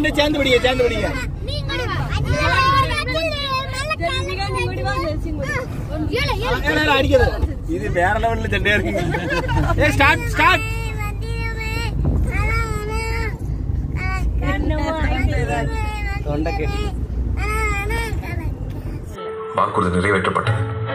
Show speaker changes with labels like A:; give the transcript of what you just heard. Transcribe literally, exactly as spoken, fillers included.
A: ரெண்டு சேர்ந்து பிடிங்க சேர்ந்து பிடிங்க அடிக்கிறது இது வேற லெவல்ல சண்டையா இருக்குங்க ஏ ஸ்டார்ட் ஸ்டார்ட்
B: வாக்குறுதி நிறைவேற்றப்பட்டது.